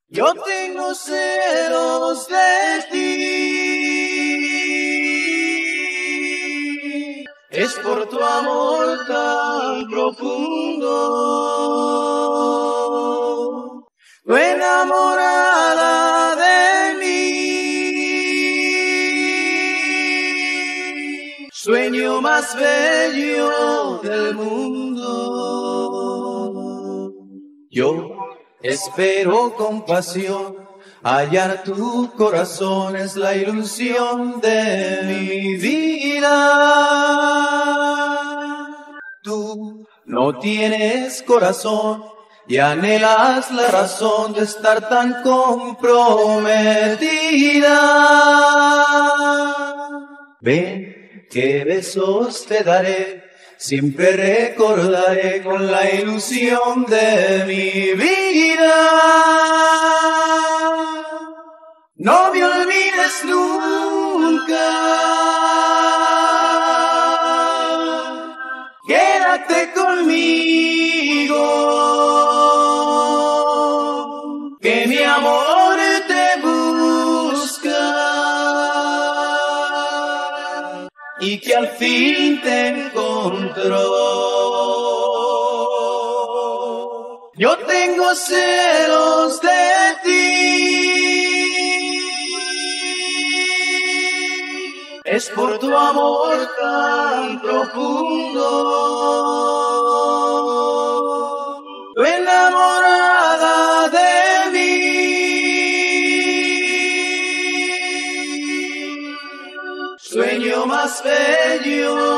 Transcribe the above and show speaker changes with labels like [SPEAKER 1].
[SPEAKER 1] Yo tengo celos de ti, es por tu amor tan profundo, tu enamorada de mí, sueño más bello del mundo. Yo espero con pasión hallar tu corazón, es la ilusión de mi vida. Tú no tienes corazón y anhelas la razón de estar tan comprometida. Ven, qué besos te daré, siempre recordaré con la ilusión de mi vida. No me olvides nunca, quédate conmigo, que mi amor te busca y que al fin te encontró. Yo tengo celos de ti, es por tu amor tan profundo, tu enamorada de mí, sueño más bello